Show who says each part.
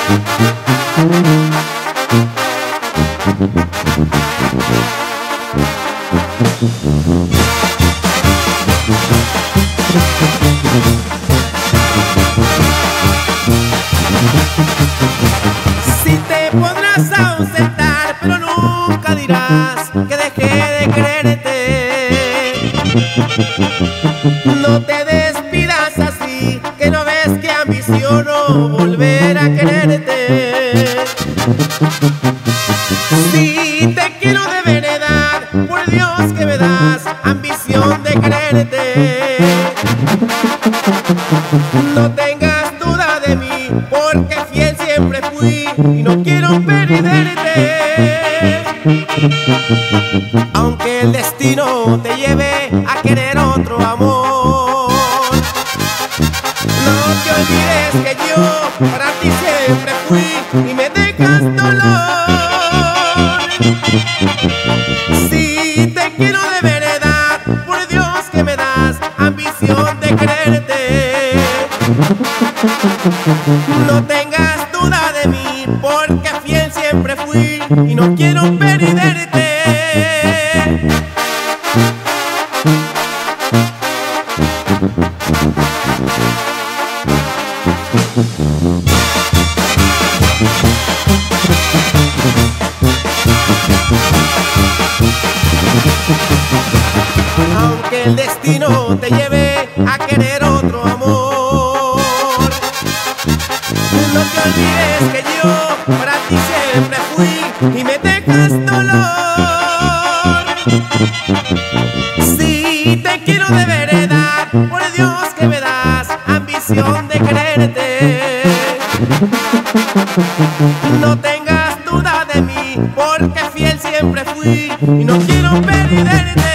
Speaker 1: Si te podrás ausentar, pero nunca dirás que dejé de quererte. No te despidas así, que no ves que ambiciono volver a quererte. Si te quiero de verdad, por Dios que me das ambición de quererte. No tengas duda de mí, porque fiel siempre fui y no quiero perderte. Aunque el destino te lleve a querer otro amor, no te olvides que yo para ti siempre fui y me dejas dolor. Si te quiero de verdad, por Dios que me das ambición de quererte. No tengas duda de mí, porque fiel siempre fui y no quiero perderte. Aunque el destino te lleve a querer otro amor, no te olvides que yo para ti siempre fui y me dejas dolor. Si te quiero de verdad, por Dios que me das ambición de quererte. No tengas duda de mí, porque fiel siempre fui y no quiero perderte.